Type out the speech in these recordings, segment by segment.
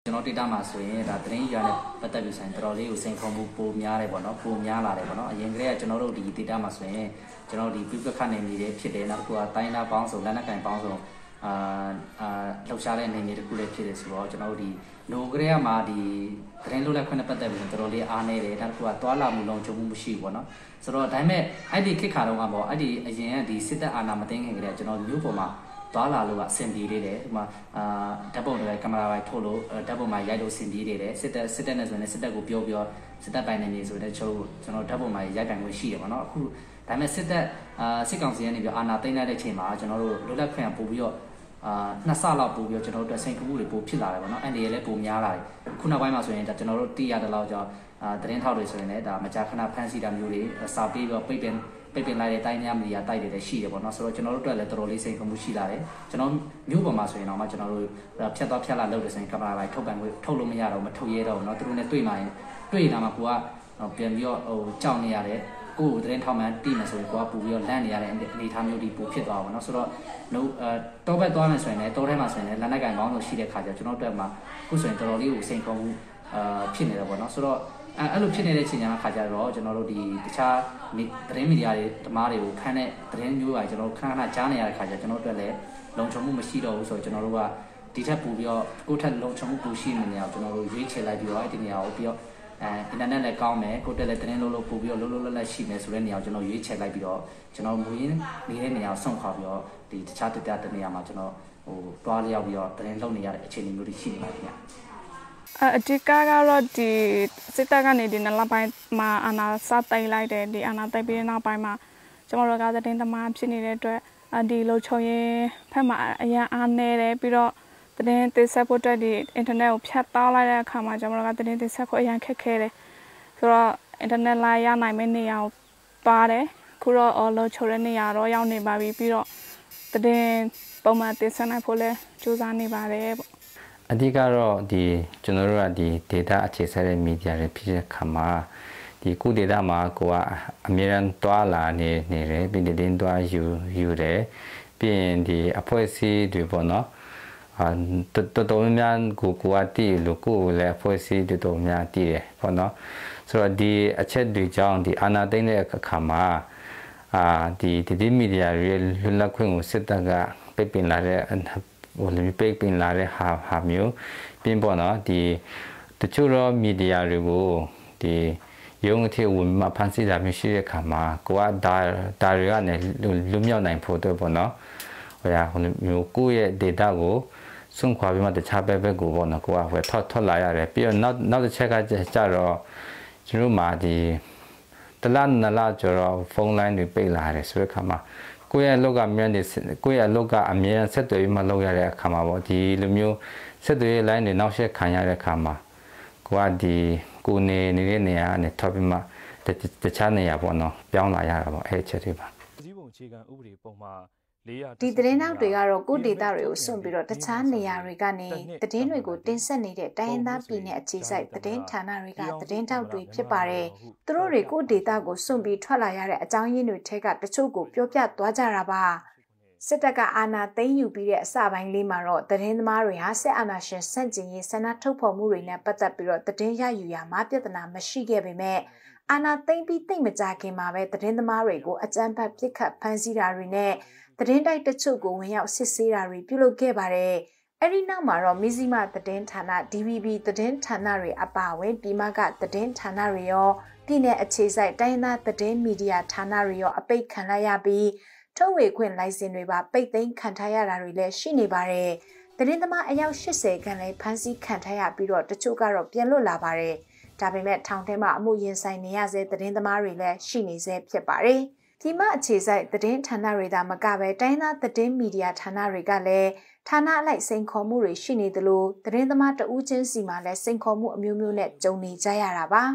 ကျွန်တော် data မှာဆိုရင်ဒါသတင်းရတဲ့ပတ်သက်ပြီးဆိုင်တော်တော်လေးကိုစိန်ခေါ်မှုပိုများတယ်ပေါ့နော်ပိုများလာတယ်ပေါ့နော်အရင်ကတည်းကကျွန်တော်တို့ဒီ data မှာဆိုရင်ကျွန်တော်ဒီပြပခတ်နေနေတယ်ဖြစ်တယ်နောက်တစ်ခုကတိုင်းသားပေါင်းစုံလက်နက်ကန်ပေါင်းစုံလှုပ်ရှားတဲ့နေနေတစ်ခုလေးဖြစ်တယ်ဆိုတော့ကျွန်တော်တို့ဒီလိုကလေးကမှဒီသတင်းလွတ်လပ်ခွင့်နဲ့ပတ်သက်ပြီးတော်တော်လေးအားနေတယ်နောက်တစ်ခုကသွာလာမှုလုံးချုံမှုမရှိဘူးပေါ့နော်ဆိုတော့ဒါပေမဲ့အဲ့ဒီခေတ်ခါတုန်းကပေါ့အဲ့ဒီအရင်ကဒီစစ်တပ်အာဏာမသိမ်းခင်ကတည်းကကျွန်တော်မျိုးပေါ်မှာသွားလာလို့ကအဆင်ပြေသေးတယ်ဒီမှာဓာတ်ပုံတွေကင်မရာပိုင်းထုတ်လို့ဓာတ်ပုံမှာရိုက်လို့အဆင်ပြေသေးတယ်စစ်တပ်နဲ့ဆိုရင်စစ်တပ်ကိုပြောစစ်တပ်ပိုင်းနေနေဆိုတဲ့ကျွန်တော်ဓာတ်ပုံမှာရိုက်ပိုင်ခွင့်ရှိတယ်ပေါ့နော်အခုဒါပေမဲ့စစ်ကောင်စီကနေပြီးအာဏာသိမ်းလိုက်တဲ့အချိန်မှာကျွန်တော်တို့လွတ်လပ်ခွင့်ပို့ပြီးတော့နှစ်ဆလောက်ပို့ပြီးတော့ကျွန်တော်တို့စိန်ခေါ်မှုတွေပို့ဖြစ်လာတယ်ပေါ့နော်အဲ့ဒီလည်းပိုများလာတယ်ခုနောက်ပိုင်းမှာဆိုရင်ဒါကျွန်တော်တို့သိရတဲ့လောက်ကြောင့်သတင်းထောက်တွေဆိုရင်လည်းဒါမကြာခဏဖမ်းဆီးတာမျိုးတွေစာပေးပြီးတော့ပိတ်ပင်လိုက်တဲ့တိုင်းများမီဒီယာတိုက်တွေရှိတယ်ပေါ့နော်ဆိုတော့ကျွန်တော်တို့အတွက်လည်းတော်တော်လေးစိန်ခေါ်မှုရှိလာတယ်ကျွန်တော်မျိုးပေါ်မှာဆိုရင်တော့မှကျွန်တော်တို့ဖြတ်သွားဖြတ်လာလုပ်တယ်ဆိုရင်ကင်မရာပိုင်းထုတ်ပိုင်ခွင့်ထုတ်လို့မရတော့မထုတ်ရဲတော့ဘူးเนาะသူတို့နဲ့တွေ့မှရင်တွေ့နေတာမှကိုကပြန်ပြီးတော့ကြောက်နေရတယ်ကိုယ်သတင်းထောက်မှန်တိမယ်ဆိုရင်ကိုကပူပြီးတော့လန့်နေရတဲ့အနေအထားမျိုးတွေပိုဖြစ်သွားပါတော့เนาะဆိုတော့တော့ဘက်သွားမယ်ဆိုရင်လည်းတောထဲမှာဆိုရင်လည်းလက်နက်ကန်ကောင်းလို့ရှိတဲ့ခါကျကျွန်တော်တို့အတွက်မှာခုဆိုရင်တော်တော်လေးကိုစိန်ခေါ်မှုဖြစ်နေတယ်ပေါ့เนาะဆိုတော့အဲ့လိုဖြစ်နေတဲ့ချိန်ခါကျတော့ကျွန်တော်တို့ဒီတခြားသတင်းမီဒီယာတွေဓမ္မတွေကိုဖမ်းတဲ့သတင်းမျိုးပါကျွန်တော်ခဏခဏကြားနေရတဲ့ခါကျကျွန်တော်တို့အတွက်လည်းလုံခြုံမှုမရှိတော့ဘူးဆိုတော့ကျွန်တော်တို့ကဒီထက်ပိုပြီးတော့ကိုယ့်ထက်လုံခြုံမှုပိုရှိနေနေအောင်ကျွန်တော်တို့ရွေးချယ်လိုက်ပြီးတော့အဲ့ဒီနေရာကိုပြီးတော့အင်တာနက်လည်းကောင်းမယ်ကိုယ့်တက်လည်းသတင်းလို့ပို့ပြီးတော့လုံးလက်ရှိမယ်ဆိုတဲ့နေရာကိုကျွန်တော်ရွေးချယ်လိုက်ပြီးတော့ကျွန်တော်မူရင်းနေတဲ့နေရာကိုဆုံးခွာပြီးတော့ဒီတခြားတဲ့နေရာမှာကျွန်တော်တွားလျောက်ပြီးတော့သတင်းလုပ်နေရတဲ့အခြေအနေမျိုးတွေရှိနေပါခင်ဗျာအဓိကကတော့ဒီစစ်တပ်ကနေဒီနလပိုင်းမှာအာဏာစတိုက်လိုက်တယ်ဒီအာဏာတိုက်ပြီးနောက်ပိုင်းမှာကျွန်တော်တို့ကသတင်းသမားဖြစ်နေတဲ့အတွက်ဒီလုံခြုံရေးဖက်မှာအရင်အားနေတယ်ပြီးတော့သတင်းသိဆက်ဖို့အတွက်ဒီအင်တာနက်ကိုဖြတ်တောက်လိုက်တဲ့အခါမှာကျွန်တော်တို့ကသတင်းသိဆက်ဖို့အရင်ခက်ခဲတယ်ဆိုတော့အင်တာနက်လာရနိုင်မယ့်နေရာကိုပါတယ်ခုတော့လုံခြုံတဲ့နေရာတော့ရောက်နေပါပြီပြီးတော့သတင်းပုံမှန်သိဆက်နိုင်ဖို့လဲစူးစမ်းနေပါတယ်ပေါ့အဓိကတော့ဒီကျွန်တော်တို့ကဒီ data အခြေစိုက်တဲ့ media တွေဖြစ်တဲ့ခါမှာဒီကု data မှာကိုကအမြဲတမ်းတွာလာနေတယ်ပြီးတင်းတွာယူတယ်ပြီးရင်ဒီအဖွဲ့အစည်းတွေပေါ့နော်တော်တော်များကိုကတည်လို့ကိုလည်းအဖွဲ့အစည်းတော်တော်များတည်တယ်ပေါ့နော်ဆိုတော့ဒီအချက်တွေကြောင့်ဒီအာဏာသိမ်းတဲ့အခါမှာဒီ media တွေလွတ်လပ်ခွင့်ကိုစစ်တပ်ကပိတ်ပင်လာတဲ့ပိတ်ပင်လာတဲ့ဟာမျိုးပြင်းပေါ့နော်ဒီတချို့တော့မီဒီယာတွေကိုဒီရုံးအထက်ဝင်မှဖန်ဆီးတာမျိုးရှိတဲ့ခါမှာကိုကဒါတွေကနေလွတ်မြောက်နိုင်ဖို့အတွက်ပေါ့နော်ဟိုမျိုးကိုယ့်ရဲ့ data ကိုစွန့်ခွာပြီးမှတခြားဘက်ကိုပေါ့နော်ကိုကထွက်လာရတယ်ပြီးတော့နောက်တစ်ချက်ကကြတော့ကျွန်တော်မှာဒီတလားနလားကျတော့ဖုန်းလိုင်းတွေပိတ်လာတယ်ဆိုတဲ့ခါမှာကိုယ့်ရဲ့လောကအမြဲတမ်းကိုယ့်ရဲ့လောကအမြဲတမ်းဆက်သွယ်ပြီးမှလုပ်ရတဲ့အခါမှာပေါ့ဒီလိုမျိုးဆက်သွယ်ရေး line တွေနောက်ဆက်ခံရတဲ့အခါမှာကိုကဒီကိုနေတဲ့နေရာနဲ့ထောက်ပြီးမှတခြားနေရာပေါ့နော်ပြောင်းလာရတာပေါ့အဲ့အချက်တွေပါစည်းပုံအခြေခံဥပဒေပုံမှာဒီသတင်းနောက်တွေကတော့ကိုဒေတာတွေကိုစွန့်ပြီးတော့တခြားနေရာတွေကနေသတင်းတွေကိုတင်ဆက်နေတဲ့တိုင်းရင်းသားပြည်နယ်အခြေစိုက်သတင်းဌာနတွေကသတင်းတောက်တွေဖြစ်ပါတယ်။သူတို့တွေကိုဒေတာကိုစွန့်ပြီးထွက်လာရတဲ့အကြောင်းရင်းတွေထဲကတချို့ကိုပြောပြသွားကြတာပါ။စစ်တပ်ကအာဏာသိမ်းယူပြီးတဲ့အစပိုင်းလေးမှာတော့သတင်းသမားတွေဟာစစ်အာဏာရှင်ဆန့်ကျင်ရေးဆန္ဒထုတ်ဖော်မှုတွေနဲ့ပတ်သက်ပြီးတော့သတင်းရယူရမှာပြဿနာမရှိခဲ့ပေမဲ့အာဏာသိမ်းပြီးတိတ်မကြခင်မှာပဲသတင်းသမားတွေကိုအကြမ်းဖက်ပစ်ခတ်ဖမ်းဆီးတာတွေနဲ့သတင်းတိုက်တချို့ကိုဝင်ရောက်စစ်ဆေးတာတွေပြုလုပ်ခဲ့ပါတယ်။အဲဒီနောက်မှာတော့မီဇီမာသတင်းဌာန DVB သတင်းဌာနတွေအပါအဝင်ပြည်မကသတင်းဌာနတွေရောပြည်내အခြေစိုက်တိုင်းသားသတင်းမီဒီယာဌာနတွေရောအပိတ်ခံလိုက်ရပြီးထုတ်ဝေခွင့်လိုင်စင်တွေပါပိတ်သိမ်းခံထားရတာတွေလည်းရှိနေပါတယ်။သတင်းသမားအယောက်80ခန့်လည်းဖမ်းဆီးခံထားရပြီးတော့တချို့ကတော့ပြန်လွတ်လာပါတယ်။ဒါပေမဲ့ထောင်ထဲမှာအမှုရင်ဆိုင်နေရဆဲသတင်းသမားတွေလည်းရှိနေဆဲဖြစ်ပါတယ်။ဒီမှာအခြေစိုက်သတင်းဌာနတွေသာမကပဲတိုင်းသားသတင်းမီဒီယာဌာနတွေကလည်းဌာနအလိုက်စိန်ခေါ်မှုတွေရှိနေသလိုသတင်းသမားတဦးချင်းစီမှာလည်းစိန်ခေါ်မှုအမျိုးမျိုးနဲ့ကြုံနေကြရတာပါ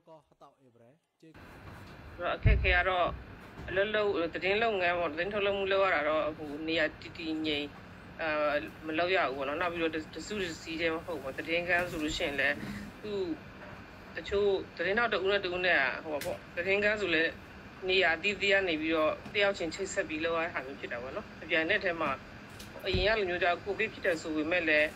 အခက်ခဲကတော့အလုံးလုံးသတင်းလုပ်ငန်းပေါ့သတင်းထုတ်လုပ်မှုလုပ်ရတာတော့ဟိုနေရာတီငိမ်မလုပ်ရဘူးပေါ့နော်နောက်ပြီးတော့တစုစီးတယ်မဟုတ်ဘူးသတင်းကန်းဆိုလို့ရှိရင်လည်းသူတချို့သတင်းတော့တူနဲ့ဟိုပေါ့သတင်းကန်းဆိုလည်းနေရာတီးကနေပြီးတော့တယောက်ချင်းချိတ်ဆက်ပြီးလောက်ရတာမျိုးဖြစ်တာပေါ့နော်အပြန်နဲ့ထဲမှာအရင်ကလိုမျိုးကြောင့်ကိုဗစ်ဖြစ်တယ်ဆိုပေမဲ့လည်း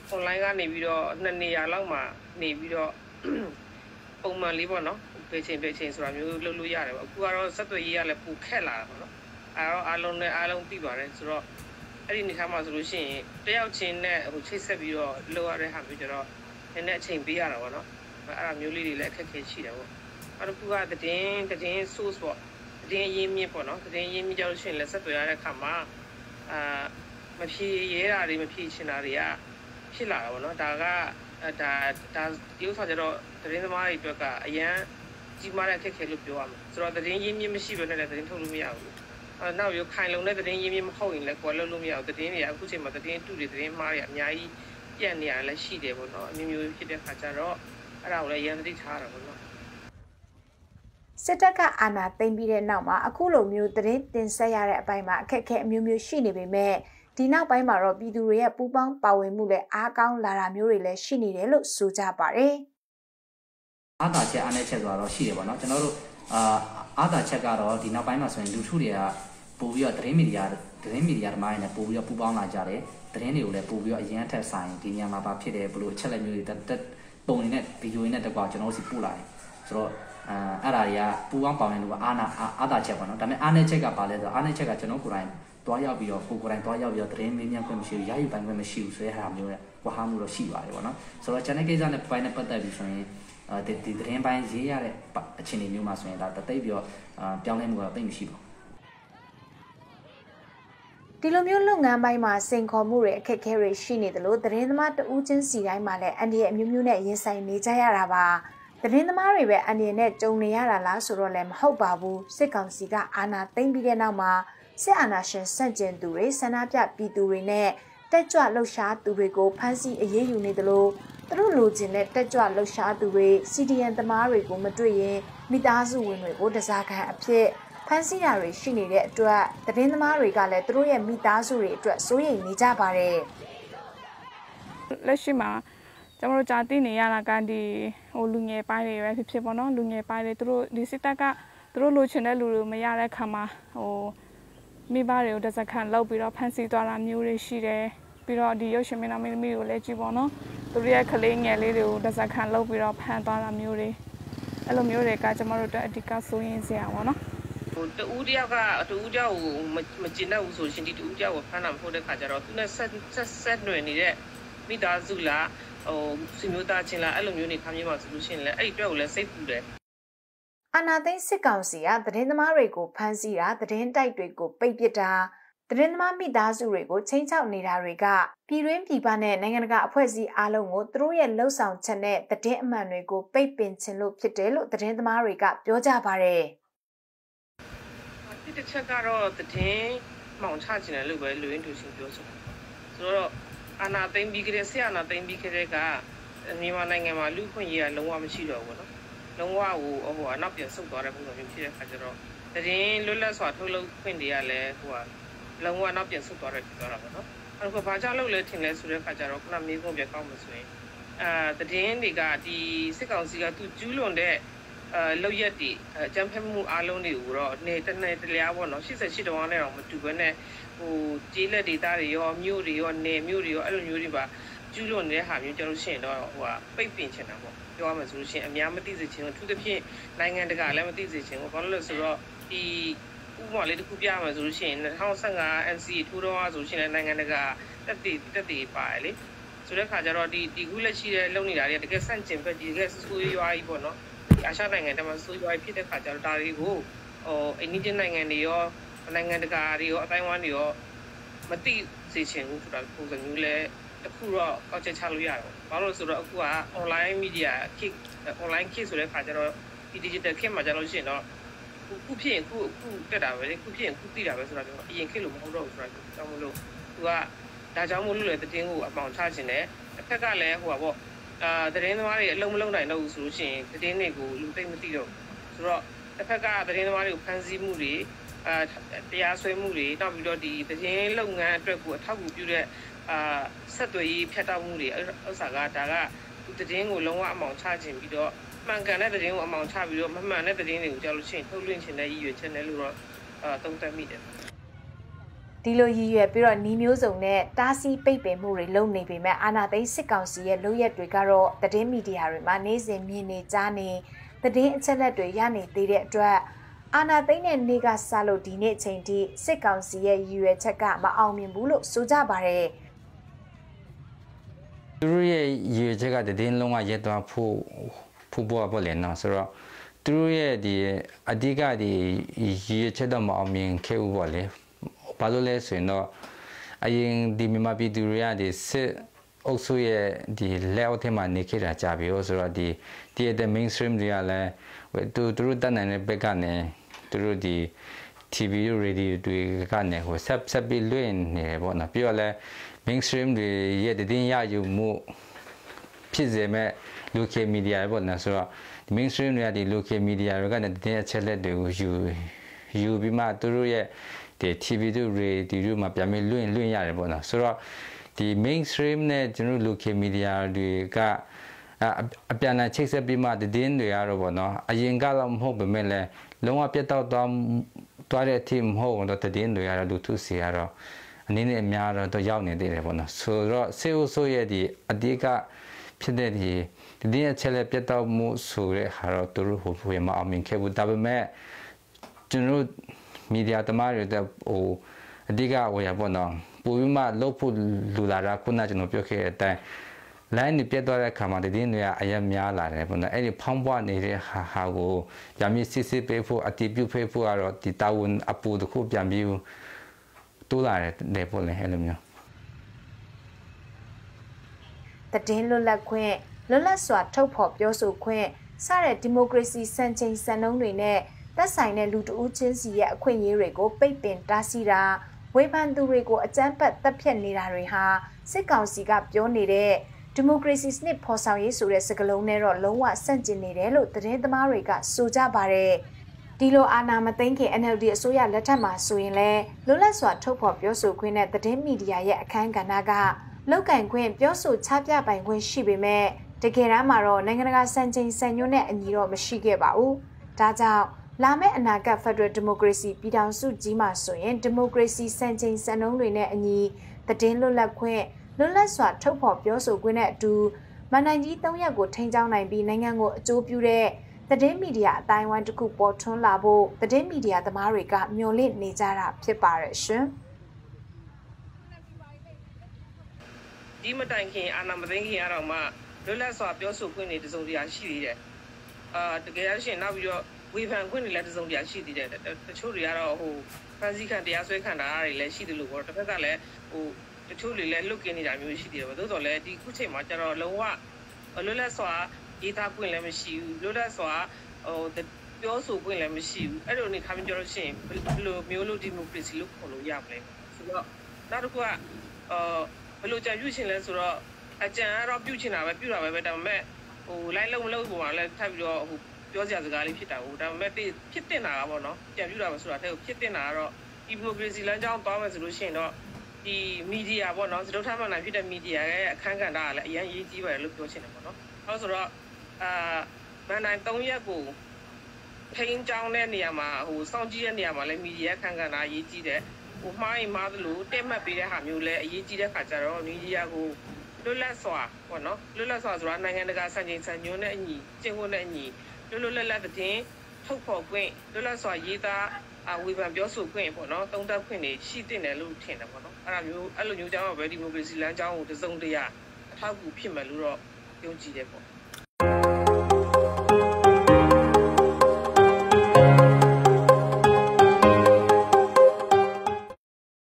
online ကနေပြီးတော့2နေရာလောက်မှာနေပြီးတော့ပုံမှန်လေးပေါ့နော်ဖေးချင်းဆိုတာမျိုးလုပ်လို့ရတယ်ပေါ့အခုကတော့ဆက်သွယ်ရေးကလည်းပိုခက်လာတာပေါ့နော်အဲ့တော့အားလုံးသိပါတယ်ဆိုတော့အဲ့ဒီနေထားမှာဆိုလို့ရှိရင်တယောက်ချင်းနဲ့ချိတ်ဆက်ပြီးတော့လုပ်ရတဲ့ဟာမျိုးကျတော့နည်းနည်းအချိန်ပေးရတာပေါ့နော်အဲ့ဒါမျိုးလေးတွေလည်းအခက်အခဲရှိတယ်ပေါ့အဲ့တော့ခုကသတင်း source ပေါ့သတင်းရင်းမြစ်ပေါ့နော်သတင်းရင်းမြစ်ကြလို့ရှိရင်လည်းဆက်သွယ်ရတဲ့အခါမှာမဖြေရဲတာတွေမဖြေချင်တာတွေကဖြစ်လာတာပေါ့နော်ဒါဒီဥစ္စာကျတော့သတင်းသမားတွေအတွက်ကအရန်ကြီးမားတဲ့အခက်အခဲလို့ပြောရမှာဆိုတော့သတင်းရင်းမြစ်မရှိဘဲနဲ့လည်းသတင်းထုတ်လို့မရဘူးနောက်ရခိုင်လုံတဲ့သတင်းရင်းမြစ်မဟုတ်ရင်လည်းကိုယ်လုပ်လို့မရဘူးသတင်းတွေကအခုချိန်မှာသတင်းတူတွေသတင်းမှားတွေအများကြီးပြန့်နေရလည်းရှိတယ်ပေါ့နော်အမျိုးမျိုးဖြစ်တဲ့ခါကျတော့အဲ့ဒါကိုလည်းရန်သတိထားတာပေါ့နော်စစ်တပ်ကအာဏာသိမ်းပြီးတဲ့နောက်မှာအခုလိုမျိုးသတင်းတင်ဆက်ရတဲ့အပိုင်းမှာအခက်အခဲအမျိုးမျိုးရှိနေပေမဲ့ဒီနောက်ပိုင်းမှာတော့ပြည်သူတွေရဲ့ပူးပေါင်းပါဝင်မှုလည်းအားကောင်းလာတာမျိုးတွေလည်းရှိနေတယ်လို့ဆိုကြပါတယ်။အားသာချက်အားနည်းချက်ဆိုတော့ရှိတယ်ပေါ့နော်ကျွန်တော်တို့အားသာချက်ကတော့ဒီနောက်ပိုင်းမှာဆိုရင်လူထုတွေကပို့ပြီးတော့သတင်းမီဒီယာသမားတွေနဲ့ပို့ပြီးတော့ပူးပေါင်းလာကြတယ်သတင်းတွေကိုလည်းပို့ပြီးတော့အရင်အထက်ဆိုင်ဒီညမှာပါဖြစ်တယ်ဘလို့အချက်လက်မျိုးတွေပုံနေနဲ့ဗီဒီယိုတွေနဲ့တက်ကွာကျွန်တော်တို့စီပို့လာတယ်ဆိုတော့အဲ့ဒါတွေကပူပေါင်းပေါင်းနေလို့အားသာချက်ပေါ့နော်ဒါပေမဲ့အားနည်းချက်ကပါလဲဆိုတော့အားနည်းချက်ကကျွန်တော်ကိုယ်တိုင်တွားရောက်ပြီးတော့ကိုယ်တိုင်တွားရောက်ပြီးတော့သတင်းမင်းများခွင့်မရှိဘူးရယူပိုင်ခွင့်မရှိဘူးဆိုတဲ့ဟာမျိုးနဲ့ကွာဟမှုတော့ရှိပါတယ်ပေါ့နော်ဆိုတော့ channel ကိစ္စနဲ့ပိုင်းနဲ့ပတ်သက်ပြီးဆိုရင်ဒီသတင်းပိုင်းရေးရတဲ့အခြေအနေမျိုးမှာဆိုရင်ဒါတိတ်ပြီးတော့ပြောင်းလဲမှုတော့တိတ်မရှိပါဘူးဒီလိုမျိုးလုပ်ငန်းပိုင်းမှာစိန်ခေါ်မှုတွေအခက်အခဲတွေရှိနေတယ်လို့သတင်းသမားတဦးချင်းစီတိုင်းမှာလည်းအန်ဒီရဲ့အမျိုးမျိုးနဲ့ရင်ဆိုင်နေကြရတာပါသတင်းသမားတွေပဲအန်ဒီနဲ့ကြုံနေရတာလားဆိုတော့လည်းမဟုတ်ပါဘူးစစ်ကောင်စီကအာဏာသိမ်းပြီးတဲ့နောက်မှာစစ်အာဏာရှင်ဆန့်ကျင်သူတွေဆန္ဒပြပြည်သူတွေနဲ့တက်ကြွလှုပ်ရှားသူတွေကိုဖမ်းဆီးအရေးယူနေတယ်လို့သူတို့လိုချင်တဲ့တက်ကြွလှုပ်ရှားသူတွေ CDN သမားတွေကိုမတွေ့ရင်မိသားစုဝင်တွေကိုတစားခံအဖြစ်ဖမ်းဆီးတာတွေရှိနေတဲ့အတွက်သတင်းသမားတွေကလည်းသူတို့ရဲ့မိသားစုတွေအတွက်စိုးရိမ်နေကြပါတယ်လက်ရှိမှာကျွန်တော်တို့ကြာသိနေရတာကဒီလူငယ်ပိုင်းတွေပဲဖြစ်ပေါ့နော်လူငယ်ပိုင်းတွေသူတို့ဒီစစ်တပ်ကသူတို့လိုချင်တဲ့လူတွေမရတဲ့ခါမှာမိဘတွေကိုတစားခံလောက်ပြီးတော့ဖမ်းဆီးသွားတာမျိုးတွေရှိတယ်ပြီးတော့ဒီရုပ်ရှင်မင်းသားမင်းသမီးတွေကိုလည်းကြည့်ပေါ့နော်သူတို့ရဲ့ကလေးငယ်လေးတွေကိုတစားခံလောက်ပြီးတော့ဖမ်းသွားတာမျိုးတွေအဲ့လိုမျိုးတွေကကျွန်တော်တို့အတွက်အဓိကစိုးရိမ်စရာပေါ့နော်တူဦးတယောက်ကိုမကျင်တတ်ဘူးဆိုရှင်ဒီတူဦးတယောက်ကိုဖမ်းတာမဟုတ်တဲ့ခါကျတော့သူနဲ့ဆက်နွယ်နေတဲ့မိသားစုလားဆွေမျိုးသားချင်းလားအဲ့လိုမျိုးနေခါမျိုးမှာဆိုလို့ရှိရင်လည်းအဲ့ဒီအတွက်ကိုလည်းစိတ်ပူတယ်အာဏာသိမ်းစစ်ကောင်စီကသတင်းသမားတွေကိုဖမ်းဆီးတာသတင်းတိုက်တွေကိုပိတ်ပစ်တာသတင်းသမားမိသားစုတွေကိုချိန်ချောက်နေတာတွေကပြည်တွင်းပြည်ပနဲ့နိုင်ငံတကာအဖွဲ့အစည်းအားလုံးကိုသူတို့ရဲ့လှုပ်ဆောင်ချက်နဲ့သတင်းအမှန်တွေကိုပိတ်ပင်ခြင်းလို့ဖြစ်တယ်လို့သတင်းသမားတွေကပြောကြပါတယ်ဒီတစ်ချက်ကတော့သတင်းမှောင်ချခြင်းတယ်လို့ပဲလူရင်းတူရှင်ပြောဆိုတာဆိုတော့အာဏာသိမ်းပြီးကြတဲ့ဆရာအာဏာသိမ်းပြီးကြတဲ့ကမြန်မာနိုင်ငံမှာလူ့ခွင့်ရေးကလုံးဝမရှိတော့ဘူးနော်လုံးဝကိုအနောက်ပြန်ဆုတ်သွားတဲ့ပုံစံမျိုးဖြစ်တဲ့အခါကျတော့သတင်းလွတ်လပ်စွာထုတ်လုပ်ခွင့်တွေကလည်းလုံးဝနောက်ပြန်ဆုတ်သွားတယ်ဖြစ်သွားတာပေါ့နော်အဲ့တော့ဘာကြောင့်လုပ်လဲထင်လဲဆိုတဲ့အခါကျတော့ခုနမေးခွန်းပြကောင်းမှဆိုရင်သတင်းတွေကဒီစစ်ကောင်စီကသူကျူးလွန်တဲ့လောက်ရက်ဒီအကြမ်းဖက်မှုအားလုံးတွေကိုတော့နေတနေ့တလျားပေါ့နော်88တောင်နဲ့တော့မတူဘဲနဲ့ကြေးလက်ဒေတာတွေရောမြို့တွေရောနေမြို့တွေရောအဲ့လိုမျိုးတွေပါကျူးလွန်နေတဲ့ဟာမျိုးကြလို့ရှိရင်တော့ပိတ်ပင်ချင်တာပေါ့ပြောရမယ်ဆိုလို့ရှိရင်အများမသိစေချင်ဘူးသူတစ်ဖြင့်နိုင်ငံတကာလည်းမသိစေချင်ဘူးဘာလို့လဲဆိုတော့ဒီဥပမာလေးတစ်ခုပြရမယ်ဆိုလို့ရှိရင်2015 NCA ထိုးတော့ဆိုရှင်လည်းနိုင်ငံတကာတက်တည်ပါတယ်လေဆိုတဲ့ခါကျတော့ဒီခုလက်ရှိတဲ့လုံနေတာတွေတကယ်ဆန့်ကျင်ဘက်ဒီတကယ်ဆိုးရွားကြီးပေါ့နော်အာရှနိုင်ငံတမှာဆိုးရွားဖြစ်တဲ့ခါကျတော့ဒါတွေကိုအိန္ဒိယနိုင်ငံတွေရောနိုင်ငံတကာတွေရောအတိုင်းဝိုင်းတွေရောမသိစေချင်ဘူးဆိုတာပုံစံမျိုးလဲတခုတော့ကောက်ချက်ချလို့ရတယ်။ဘာလို့ဆိုတော့အခုက online media kick online kick ဆိုတဲ့ခါကျတော့ဒီ digital kick မှာကျတော့ရှိရင်တော့ခုဖြစ်ရင်ခုတက်တာပဲလေခုဖြစ်ရင်ခုသိတာပဲဆိုတာပြောအရင် kick လို့မဟုတ်တော့ဘူးဆိုတာကြောင့်မလို့သူကဒါကြောင့်မို့လို့လေတင်းကိုအပေါင်ချခြင်းနဲ့တစ်ခါကလည်းသတင်းသမားတွေအလုံးမလုံးနိုင်တော့ဘူးဆိုလို့ရှိရင်သတင်းတွေကိုလူသိမသိတော့ဆိုတော့တစ်ခါကသတင်းသမားတွေကိုဖမ်းဆီးမှုတွေတရားစွဲမှုတွေနောက်ပြီးတော့ဒီသတင်းလုပ်ငန်းအတွက်ကိုအထောက်အကူပြုတဲ့ဆက်သွယ်ရေးဖြတ်တောက်မှုတွေဥစ္စာကဒါကသတင်းကိုလုံးဝအမောင်ချခြင်းပြီးတော့မှန်ကန်တဲ့သတင်းကိုအမောင်ချပြီးတော့မမှန်တဲ့သတင်းတွေကိုကြောက်လို့ရှိရင်ထုတ်လွှင့်ခြင်းနဲ့ရည်ရွယ်ချက်နဲ့လို့တော့သုံးသပ်မိတယ်ဒဒီလိုရည်ရွယ်ပြီးတော့နီးမျိုးစုံနဲ့တားဆီးပိတ်ပင်မှုတွေလုပ်နေပေမဲ့အာဏာသိမ်းစစ်ကောင်စီရဲ့လုပ်ရက်တွေကတော့သတင်းမီဒီယာတွေမှာနေ့စဉ်မြင်နေကြားနေသတင်းအချက်အလက်တွေရနေသေးတဲ့အတွက်အာဏာသိမ်းတဲ့နေ့ကစလို့ဒီနေ့အချိန်ထိစစ်ကောင်စီရဲ့ရည်ရွယ်ချက်ကမအောင်မြင်ဘူးလို့ဆိုကြပါတယ်သူတို့ရဲ့ရည်ရွယ်ချက်ကတည်င်းလုံးဝရက်သွားဖို့ပေါ်လေနော်ဆိုတော့သူတို့ရဲ့ဒီအဓိကဒီရည်ရွယ်ချက်တော့မအောင်မြင်ခဲ့ဘူးပေါ့လေဘာလို့လဲဆိုရင်တော့အရင်ဒီမြန်မာပြည်သူတွေကဒီစစ်အုပ်စုရဲ့ဒီလက်အောက်ထဲမှာနေခဲ့တာကြာပြီဆိုတော့ဒီတဲ့ mainstream တွေကလည်းသူတို့တတ်နိုင်တဲ့ဘက်ကနေသူတို့ဒီ TV radio တွေကနေဟိုဆက်ပြီးလွှင့်နေတယ်ပေါ့နော်ပြီးတော့လည်း mainstream တွေရဲ့တင်ရယူမှုဖြစ်စေမဲ့ local media ပေါ့နော်ဆိုတော့ mainstream တွေကဒီ local media တွေကနေတင်အချက်လက်တွေကိုယူပြီးမှသူတို့ရဲ့ဒီ TV တို့ radio မှာပြန်ပြီးလွှင့်ရတယ်ပေါ့နော်ဆိုတော့ဒီ mainstream နဲ့ကျွန်တော် local media တွေကအပြန်အလှန်ချိတ်ဆက်ပြီးမှတင်တွေရတော့ပေါ့နော်အရင်ကတော့မဟုတ်ပေမဲ့လည်းလုံးဝပြတ်တော့သွားတဲ့အထိမဟုတ်တော့တင်တွေရတော့လူထုစီရတော့အနေနဲ့အများတော့ရောက်နေသေးတယ်ပေါ့နော်ဆိုတော့စေအိုဆိုရဲ့ဒီအဓိကဖြစ်တဲ့ဒီအချက်လက်ပြတ်တော့မှုဆိုတဲ့ဟာတော့သူတို့ဟိုမအောင်မြင်ခဲ့ဘူးဒါပေမဲ့ကျွန်တော်မီဒီယာသမားတွေတဲ့ဟိုအဓိကဟိုရပေါ့နော်ပိုပြီးမှလုပ်ဖို့လူလာတာခုနကျွန်တော်ပြောခဲ့တဲ့အတိုင်း line ပြတ်သွားတဲ့အခါမှာတည်င်းတွေကအရင်များလာတယ်ပေါ့နော်အဲ့ဒီဖောင်းပွားနေတဲ့ဟာကိုပြန်ပြီးစစ်ပေးဖို့အတိပြုပေးဖို့ကတော့ဒီတာဝန်အပူတစ်ခုပြန်ပြီးတိုးလာတယ်ပေါ့လေအဲ့လိုမျိုးတည်င်းလွတ်လပ်ခွင့်လွတ်လပ်စွာထုတ်ဖော်ပြောဆိုခွင့်စတဲ့ဒီမိုကရေစီစံချိန်စံနှုန်းတွေနဲ့သက်ဆိုင်တဲ့လူတဦးချင်းစီရဲ့အခွင့်အရေးတွေကိုပိတ်ပင်တားဆီးတာဝေဖန်သူတွေကိုအကြမ်းဖက်တပ်ဖြတ်နေတာတွေဟာစစ်ကောင်စီကပြောနေတဲ့ဒီမိုကရေစီစနစ်ဖော်ဆောင်ရေးဆိုတဲ့စကားလုံးနဲ့တော့လုံးဝဆန့်ကျင်နေတယ်လို့သတင်းသမားတွေကဆိုကြပါတယ်ဒီလိုအာဏာမသိမ်းခင် NLD အစိုးရလက်ထက်မှာဆိုရင်လည်းလွတ်လပ်စွာထုတ်ဖော်ပြောဆိုခွင့်နဲ့သတင်းမီဒီယာရဲ့အခမ်းကဏ္ဍကလောက်ကင်ခွင့်ပြောဆိုချပြပိုင်ခွင့်ရှိပေမဲ့တကယ်တမ်းမှာတော့နိုင်ငံတကာစံချိန်စံညွှန်းနဲ့အညီတော့မရှိခဲ့ပါဘူးဒါကြောင့်လာမယ့်အနာဂတ် Federal Democracy ပြည်ထောင်စုကြီးမှာဆိုရင်ဒီမိုကရေစီစံချိန်စံနှုန်းတွေနဲ့အညီသတင်းလွတ်လပ်ခွင့်လွတ်လပ်စွာထုတ်ဖော်ပြောဆိုခွင့်နဲ့အတူမန်နိုင်ကြီး၃ရက်ကိုထိန်းကျောင်းနိုင်ပြီးနိုင်ငံကိုအကျိုးပြုတဲ့သတင်းမီဒီယာအတိုင်းအဝိုင်းတစ်ခုပေါ်ထွန်းလာဖို့သတင်းမီဒီယာသမားတွေကမျှော်လင့်နေကြတာဖြစ်ပါရဲ့ရှင်ဒီမတိုင်ခင်အာဏာမသိမ်းခင်ကတော့မှလွတ်လပ်စွာပြောဆိုခွင့်တွေတစုံတရာရှိသေးတယ်တကယ်ရရှင်နောက်ပြီးတော့ဝေဖန်ခွင့်တွေလည်းတစုံတရာရှိသေးတယ်တချို့တွေကတော့ဟိုဖန်စီခံတရားစွဲခံတာတွေလည်းရှိတယ်လို့ပေါ့တစ်ဖက်ကလည်းဟိုတချို့တွေလည်းလွတ်ကင်းနေတာမျိုးရှိသေးတယ်ပေါ့သို့တော်လည်းဒီခုချိန်မှာကျတော့လုံးဝလွတ်လပ်စွာရေးသားခွင့်လည်းမရှိဘူးလွတ်လပ်စွာဟိုပြောဆိုခွင့်လည်းမရှိဘူးအဲ့လိုနေခါမျိုးပြောလို့ရှိရင်ဘယ်လိုမျိုးလို့ဒီမိုကရေစီလို့ခေါ်လို့ရမလဲဆိုတော့နောက်တစ်ခုကဘယ်လိုကြံပြုချင်လဲဆိုတော့အကြံကတော့ပြုချင်တာပဲပြုတာပဲဒါပေမဲ့ဟိုလိုက်လုံးမလုံးပုံမှာလည်းထပ်ပြီးတော့ဟိုပြောစရာစကားလေးဖြစ်တာဟုတ်ဒါပေမဲ့ဖြစ်တင်တာကပေါ့နော်ကြံပြုတာပဲဆိုတာတဲ့ဖြစ်တင်တာကတော့ဒီမိုကရေစီလမ်းကြောင်းသွားမယ်ဆိုလို့ရှိရင်တော့ဒီမီဒီယာပေါ့နော်စတုထမှန်နိုင်ဖြစ်တဲ့မီဒီယာရဲ့အခန်းကဏ္ဍကလည်းအရင်ရေးကြီးပါတယ်လို့ပြောချင်တယ်ပေါ့နော်အဲဆိုတော့မန်နိုင်3ရက်ကိုထိန်းကျောင်းတဲ့နေရာမှာဟိုစောင့်ကြည့်တဲ့နေရာမှာလည်းမီဒီယာအခန်းကဏ္ဍရေးကြီးတယ်ဟိုမှားရင်မှားသလိုတက်မှတ်ပေးတဲ့ဟာမျိုးလည်းအရေးကြီးတဲ့ခါကျတော့မီဒီယာကိုလွတ်လပ်စွာပေါ့နော်လွတ်လပ်စွာဆိုတာနိုင်ငံတကာစံချိန်စံညွှန်းနဲ့အညီကျင့်ဝတ်နဲ့အညီလွတ်လပ်တဲ့ထုတ်ဖော်ခွင့်လွတ်လပ်စွာရေးသားဝေဖန်ပြောဆိုခွင့်ပေါ့နော်သုံးသပ်ခွင့်တွေရှိတင်တယ်လို့ထင်တယ်ပေါ့နော်အဲ့လိုမျိုးကြောင့်ပဲဒီမိုကရေစီလမ်းကြောင်းကိုတစုံတရာအထောက်အကူဖြစ်မယ်လို့တော့ယုံကြည်တယ်ပေါ့